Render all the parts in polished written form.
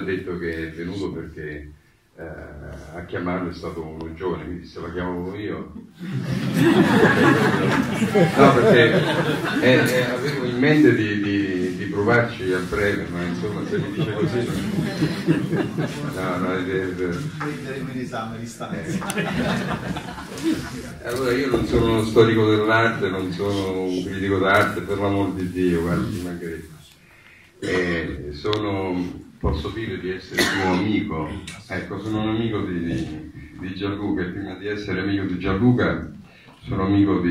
detto che è venuto perché a chiamarlo è stato uno giovane, quindi se la chiamavo io. No, perché avevo in mente di provarci a breve, ma insomma se mi dice così no, prenderemo in esame di stanza. Allora io non sono uno storico dell'arte, non sono un critico d'arte, per l'amor di Dio, guardi, ci mancherebbe. Posso dire di essere un amico, ecco, sono un amico di Gianluca, e prima di essere amico di Gianluca sono amico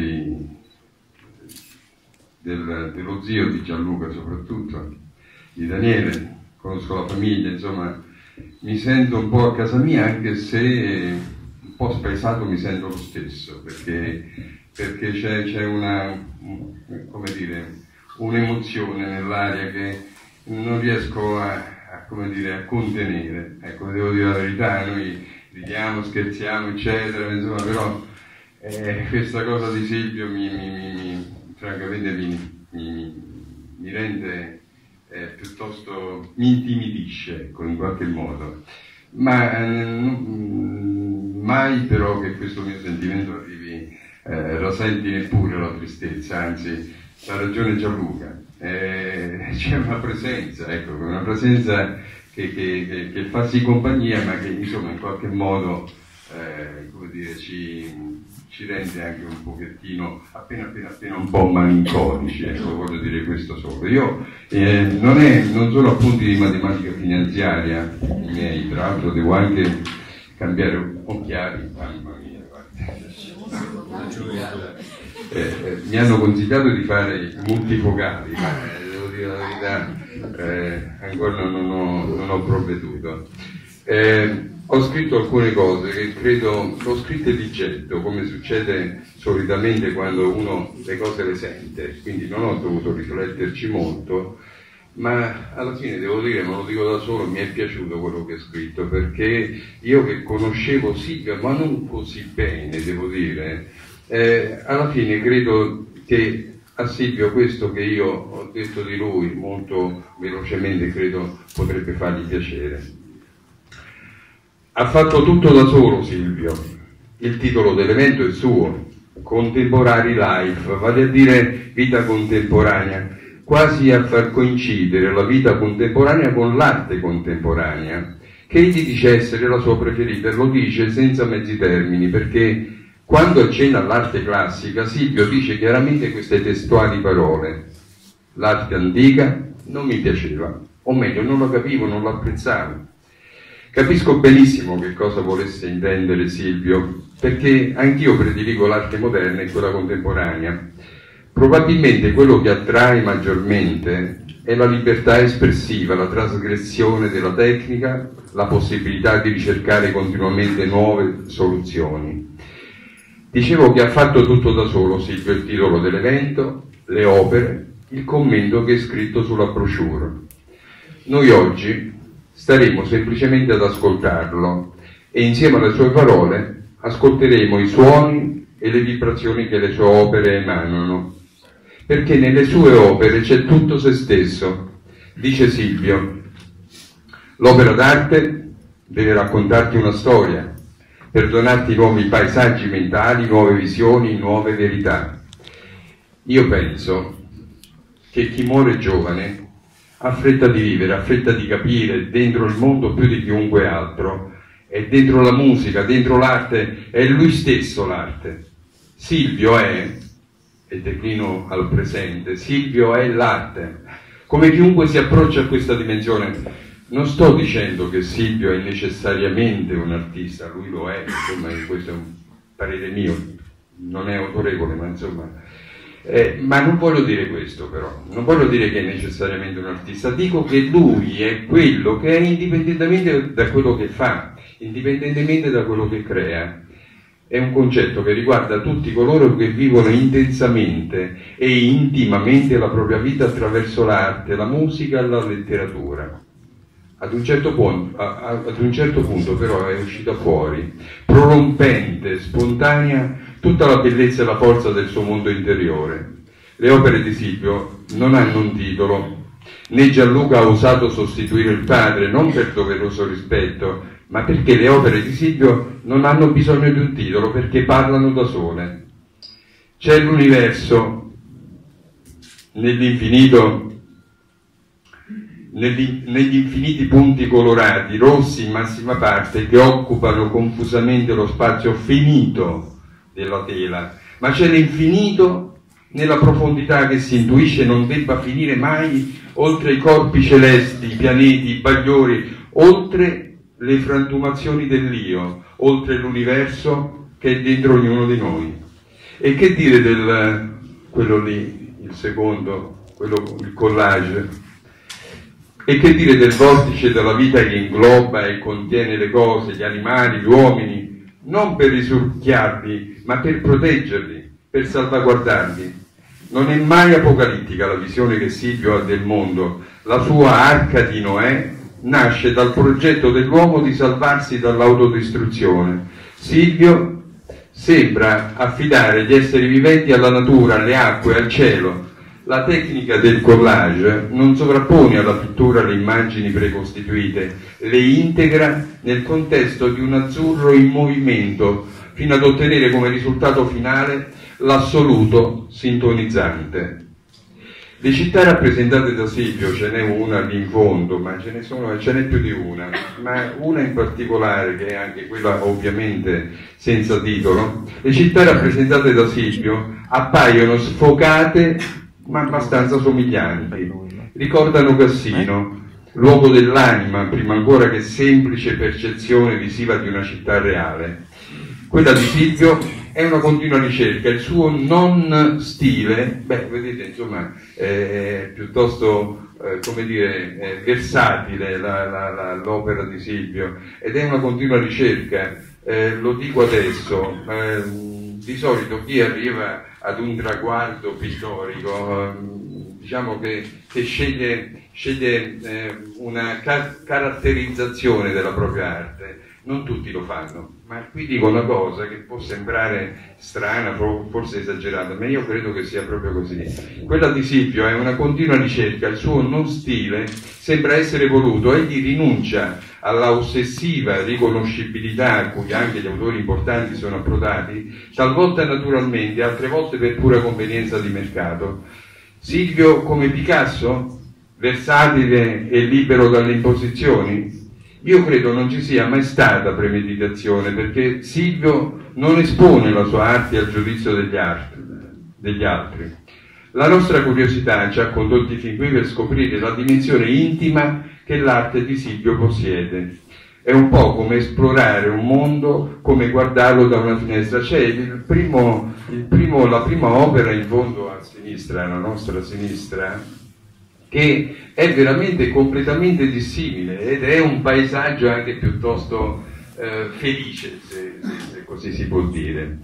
dello zio di Gianluca soprattutto, di Daniele, conosco la famiglia, insomma mi sento un po' a casa mia, anche se un po' spaesato mi sento lo stesso, perché c'è come dire, un'emozione nell'aria che non riesco a contenere. Ecco, devo dire la verità, noi ridiamo, scherziamo, eccetera, insomma, però questa cosa di Silvio francamente mi rende piuttosto, mi intimidisce, ecco, in qualche modo. Ma mai però che questo mio sentimento arrivi, rasenti neppure la tristezza, anzi, ha ragione Gianluca. C'è una presenza, ecco, una presenza che fa sì compagnia, ma che insomma in qualche modo come dire, ci rende anche un pochettino appena un po' malinconici, ecco, voglio dire questo solo. Io non sono appunti di matematica finanziaria i miei, tra l'altro devo anche cambiare occhiali, mamma mia, guarda. Mi hanno consigliato di fare multifocali, ma devo dire la verità, ancora non ho provveduto. Ho scritto alcune cose che credo, l'ho scritte di getto, come succede solitamente quando uno le cose le sente, quindi non ho dovuto rifletterci molto, ma alla fine devo dire, me lo dico da solo, mi è piaciuto quello che ho scritto, perché io che conoscevo Silvio, ma non così bene, devo dire, alla fine credo che a Silvio questo che io ho detto di lui molto velocemente credo potrebbe fargli piacere. Ha fatto tutto da solo Silvio, il titolo dell'evento è suo, Contemporary Life, vale a dire vita contemporanea, quasi a far coincidere la vita contemporanea con l'arte contemporanea, che egli dice essere la sua preferita, e lo dice senza mezzi termini, perché quando accenna all'arte classica, Silvio dice chiaramente queste testuali parole: l'arte antica non mi piaceva, o meglio, non la capivo, non la apprezzavo. Capisco benissimo che cosa volesse intendere Silvio, perché anch'io prediligo l'arte moderna e quella contemporanea. Probabilmente quello che attrae maggiormente è la libertà espressiva, la trasgressione della tecnica, la possibilità di ricercare continuamente nuove soluzioni. Dicevo che ha fatto tutto da solo Silvio, il titolo dell'evento, le opere, il commento che è scritto sulla brochure. Noi oggi staremo semplicemente ad ascoltarlo e insieme alle sue parole ascolteremo i suoni e le vibrazioni che le sue opere emanano, perché nelle sue opere c'è tutto se stesso. Dice Silvio, l'opera d'arte deve raccontarti una storia, per donarti nuovi paesaggi mentali, nuove visioni, nuove verità. Io penso che chi muore giovane ha fretta di vivere, ha fretta di capire dentro il mondo più di chiunque altro, è dentro la musica, dentro l'arte, è lui stesso l'arte. Silvio è, e declino al presente, Silvio è l'arte. Come chiunque si approccia a questa dimensione, non sto dicendo che Silvio è necessariamente un artista, lui lo è, insomma, questo è un parere mio, non è autorevole, ma insomma... ma non voglio dire questo però, non voglio dire che è necessariamente un artista, dico che lui è quello che è indipendentemente da quello che fa, indipendentemente da quello che crea. È un concetto che riguarda tutti coloro che vivono intensamente e intimamente la propria vita attraverso l'arte, la musica e la letteratura. Ad un certo punto però è uscita fuori, prorompente, spontanea, tutta la bellezza e la forza del suo mondo interiore. Le opere di Silvio non hanno un titolo, né Gianluca ha osato sostituire il padre, non per doveroso rispetto, ma perché le opere di Silvio non hanno bisogno di un titolo, perché parlano da sole. C'è l'universo nell'infinito, negli infiniti punti colorati, rossi in massima parte, che occupano confusamente lo spazio finito della tela, ma c'è l'infinito nella profondità che si intuisce non debba finire mai, oltre i corpi celesti, i pianeti, i bagliori, oltre le frantumazioni dell'io, oltre l'universo che è dentro ognuno di noi. E che dire quello lì, il secondo, il collage? E che dire del vortice della vita che ingloba e contiene le cose, gli animali, gli uomini, non per risucchiarli, ma per proteggerli, per salvaguardarli. Non è mai apocalittica la visione che Silvio ha del mondo. La sua arca di Noè nasce dal progetto dell'uomo di salvarsi dall'autodistruzione. Silvio sembra affidare gli esseri viventi alla natura, alle acque, al cielo. La tecnica del collage non sovrappone alla pittura le immagini precostituite, le integra nel contesto di un azzurro in movimento, fino ad ottenere come risultato finale l'assoluto sintonizzante. Le città rappresentate da Silvio, ce n'è una lì in fondo, ma ce n'è più di una, ma una in particolare, che è anche quella ovviamente senza titolo. Le città rappresentate da Silvio appaiono sfocate ma abbastanza somiglianti. Ricordano Cassino, luogo dell'anima, prima ancora che semplice percezione visiva di una città reale. Quella di Silvio è una continua ricerca, il suo non stile, vedete, insomma, è piuttosto, come dire, versatile l'opera di Silvio, ed è una continua ricerca, lo dico adesso, di solito chi arriva ad un traguardo pittorico, diciamo che sceglie una caratterizzazione della propria arte. Non tutti lo fanno, ma qui dico una cosa che può sembrare strana, forse esagerata, ma io credo che sia proprio così. Quella di Silvio è una continua ricerca, il suo non stile sembra essere voluto, egli rinuncia alla ossessiva riconoscibilità a cui anche gli autori importanti sono approdati, talvolta naturalmente, altre volte per pura convenienza di mercato. Silvio come Picasso, versatile e libero dalle imposizioni? Io credo non ci sia mai stata premeditazione, perché Silvio non espone la sua arte al giudizio degli altri. La nostra curiosità ci ha condotti fin qui per scoprire la dimensione intima che l'arte di Silvio possiede. È un po' come esplorare un mondo, come guardarlo da una finestra. C'è la prima opera in fondo a sinistra, alla nostra sinistra, che è veramente completamente dissimile ed è un paesaggio anche piuttosto felice, se così si può dire.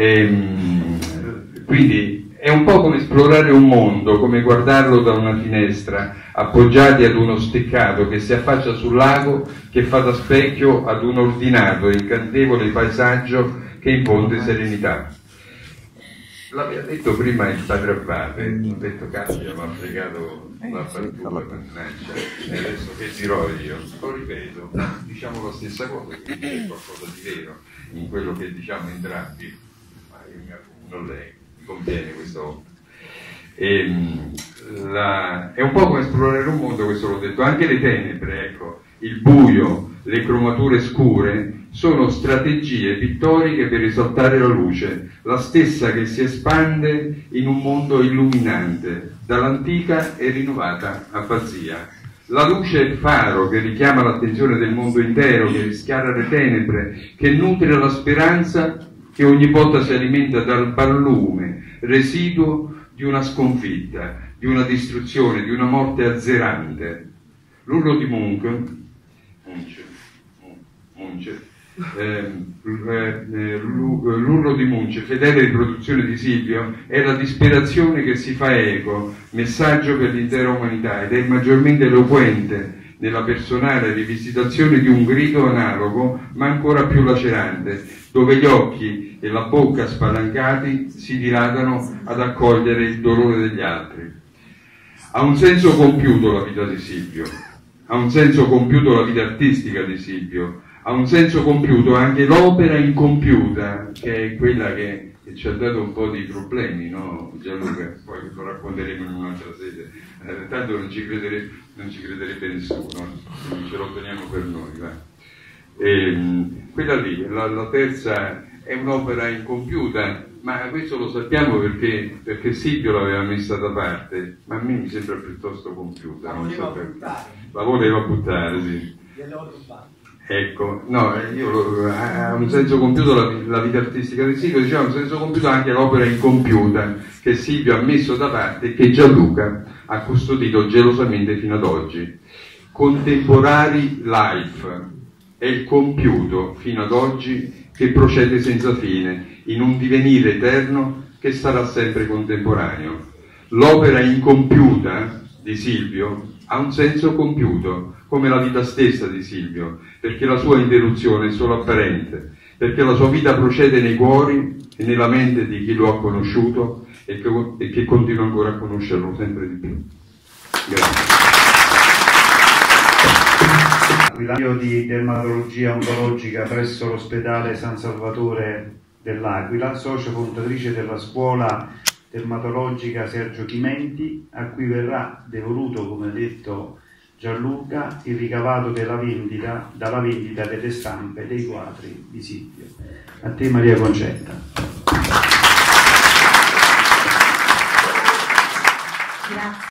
Quindi è un po' come esplorare un mondo, come guardarlo da una finestra, appoggiati ad uno steccato che si affaccia sul lago, che fa da specchio ad un ordinato e incantevole paesaggio che infonde serenità. L'aveva detto prima il padre Abbate, ho detto caspita, mi ha fregato la fattura, mannaggia, e adesso che dirò io? Lo ripeto, diciamo la stessa cosa, quindi c'è qualcosa di vero in quello che diciamo entrambi, ma io mi accomuno lei, mi conviene questo. È un po' come esplorare un mondo, questo l'ho detto, anche le tenebre, ecco, il buio, le cromature scure, sono strategie pittoriche per esaltare la luce, la stessa che si espande in un mondo illuminante, dall'antica e rinnovata abbazia. La luce è il faro che richiama l'attenzione del mondo intero, che rischiara le tenebre, che nutre la speranza che ogni volta si alimenta dal barlume, residuo di una sconfitta, di una distruzione, di una morte azzerante. L'urlo di Munch, l'urlo di Munch, fedele riproduzione di Silvio, è la disperazione che si fa eco, messaggio per l'intera umanità, ed è maggiormente eloquente nella personale rivisitazione di un grido analogo, ma ancora più lacerante, dove gli occhi e la bocca spalancati si dilatano ad accogliere il dolore degli altri. Ha un senso compiuto la vita di Silvio, ha un senso compiuto la vita artistica di Silvio, ha un senso compiuto anche l'opera incompiuta, che è quella che ci ha dato un po' di problemi, no Gianluca? Poi lo racconteremo in un'altra sede, tanto non ci crederebbe nessuno, ce lo teniamo per noi, va. Quella lì, la terza, è un'opera incompiuta, ma questo lo sappiamo perché Silvio l'aveva messa da parte, ma a me mi sembra piuttosto compiuta. La voleva buttare, sì. Ecco, no, ha un senso compiuto la vita artistica di Silvio, diciamo, un senso compiuto anche l'opera incompiuta che Silvio ha messo da parte e che Gianluca ha custodito gelosamente fino ad oggi. Contemporary Life è il compiuto fino ad oggi che procede senza fine, in un divenire eterno che sarà sempre contemporaneo. L'opera incompiuta di Silvio ha un senso compiuto, come la vita stessa di Silvio, perché la sua interruzione è solo apparente, perché la sua vita procede nei cuori e nella mente di chi lo ha conosciuto e che continua ancora a conoscerlo sempre di più. Grazie. L'ambito di dermatologia oncologica presso l'ospedale San Salvatore dell'Aquila, socio fondatrice della scuola dermatologica Sergio Chimenti, a cui verrà devoluto, come ha detto Gianluca, il ricavato dalla vendita delle stampe dei quadri di Silvio. A te Maria Concetta. Grazie.